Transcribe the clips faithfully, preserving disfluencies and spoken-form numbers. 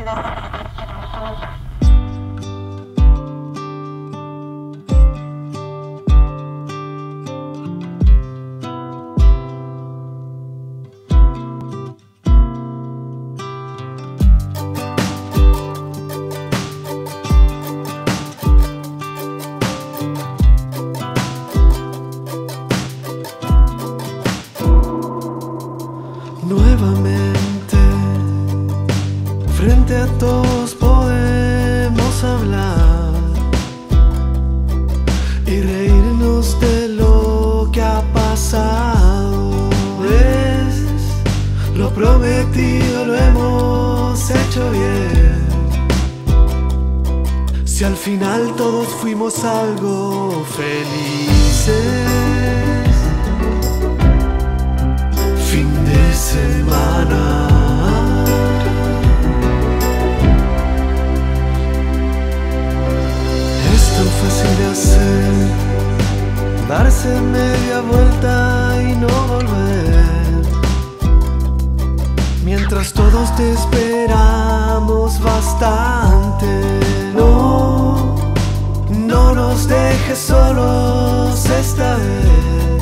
Nuevamente, frente a todos podemos hablar y reírnos de lo que ha pasado. Es lo prometido, lo hemos hecho bien. Si al final todos fuimos algo felices. Fin de semana. Es tan fácil de hacer, darse media vuelta y no volver. Mientras todos te esperamos bastante. No, no nos dejes solos esta vez.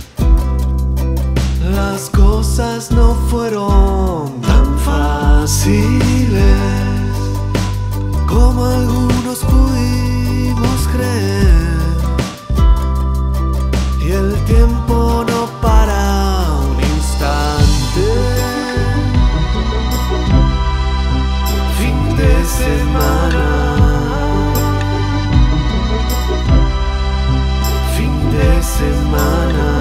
Las cosas no fueron tan fáciles como algunos pudimos creer. Y el tiempo no para un instante. Fin de semana. Fin de semana.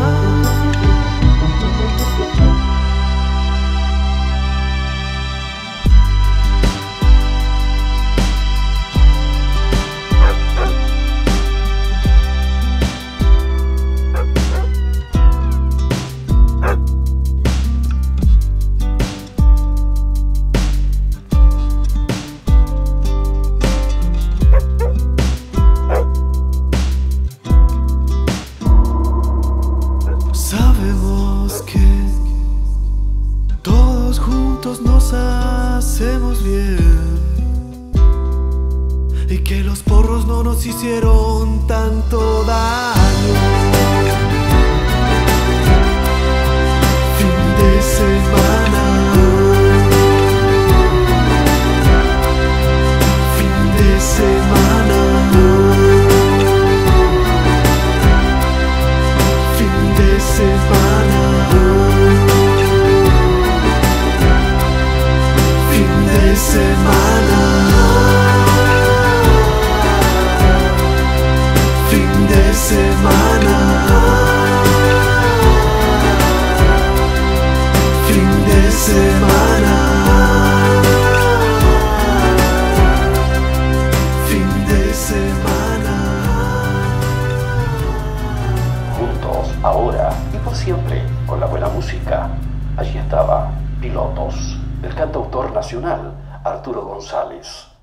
Sabemos que todos juntos nos hacemos bien y que los porros no nos hicieron tanto daño. Fin de semana. Fin de semana. Semana. Fin de semana. Fin de semana. Fin de semana. Fin de semana. Juntos, ahora y por siempre, con la buena música. Allí estaba Pilotos, del cantautor nacional Arturo González.